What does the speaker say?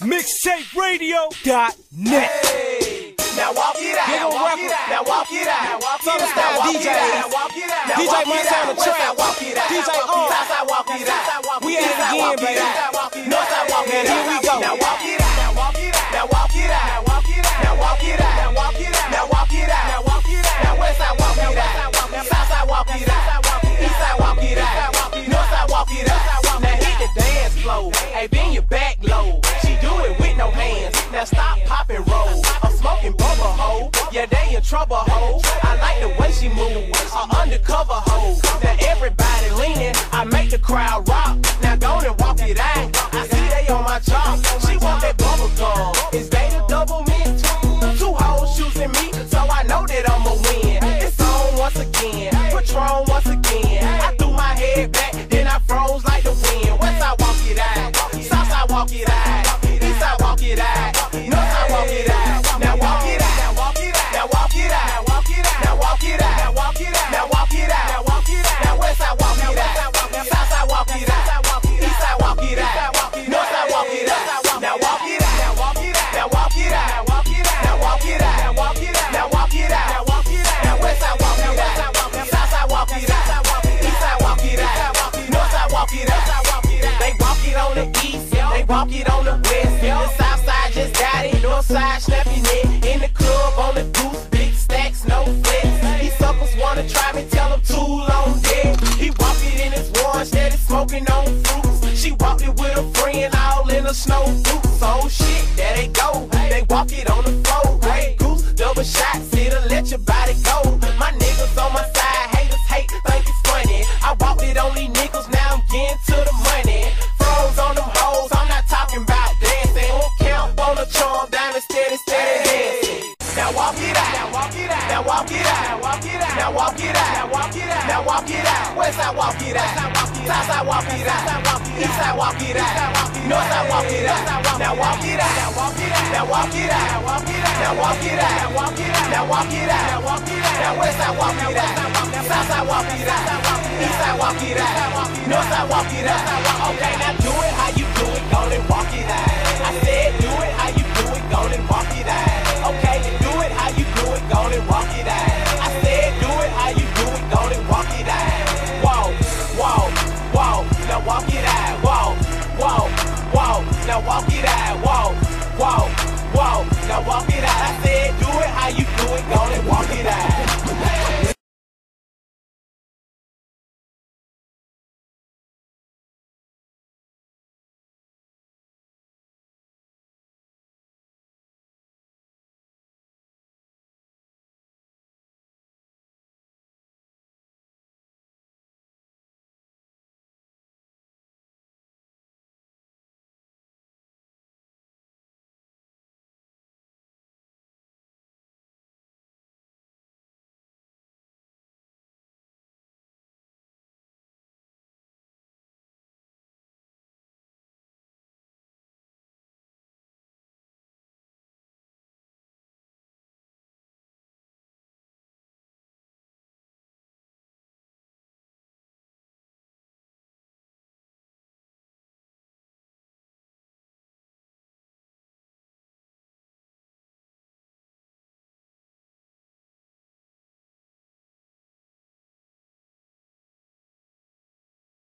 Mixtaperadio.net. Hey, now walk it out. Now walk it out. Now walk it out. Southern Style DJs. DJ Munch on the track. DJ we at it again, baby. And here we go. Now walk it out. Now walk it out. Now walk it out. Now walk it out. Now walk it out. Now walk it out. Now walk it out. Now walk it out. Now west side walk it out. South side walk it out. East side walk it out. North side walk it out. Now hit the dance floor. Hey, bend your back low. She do it with no hands. Now stop, pop, and roll. I'm smoking bubble hoe. Yeah, they in trouble hoe. I like the way she move. Undercover hoe. Now everybody leaning. I make the crowd rock. Now go and walk it out. I see they on my job. She want that bubble gum. Is they the double mint? Two hoes choosing me, so I know that I'ma win. It's on once again. Patron once again. I threw my head back, then I froze like the wind. West side walk it out. South side walk it out. East side walk it out. North side walk it out. Now walk it out. Now walk it out. Now walk it out. Now walk it out. Now walk it out. Now walk it out. Now walk it out. Now walk it out. Now west side walk it out. South side walk it out. East side walk it out. North side walk it out. Now walk it out. Now walk it out. Now walk it out. Now walk it out. Now walk it out. Now walk it out. Now walk it out. Now walk it out. Now west side walk it out. South side walk it out. East side walk it out. North side walk it out. They walk it on the east. They walk it on the west. The south side just got it. North side snapping it. In the club on the goose. Big stacks, no flex. These suckers wanna try me, tell them too long dead. He walk it in his one, steady smoking on fruits. She walked it with a friend, all in a snow boots. Oh shit, there they go. They walk it on the floor. Hey, goose, double shots, it'll let your body go. My niggas on my side, haters hate, think it's funny. I walked it on these niggas, now I'm getting to the money. Froze on them hoes, I'm not talking about dancing. Won't count on the charm, down and steady dancing. Now walk it out. Now walk it out. Now walk it out. Now walk it out. Now walk it out. Now walk it out. Now walk it out. West side walk it out. South side walk it out. East side walk it out. North side walk it out. Now walk it out. Now walk it out. Now walk it out. Now walk it out. Now walk it out. Now walk it out. Now walk it out. Now walk it out. Now west side walk it out. South side walk it out. East side walk it out. North side walk it out. Okay, now do it how you do it. Go and walk it out. I said do it how you do it. Go and walk it out. Okay, then do it how you do it, go and walk it out. I said do it how you do it, go and walk it out. Whoa, whoa, whoa, now walk it out. Whoa, whoa, whoa, now walk it out. Whoa, whoa, whoa, now walk it out. I said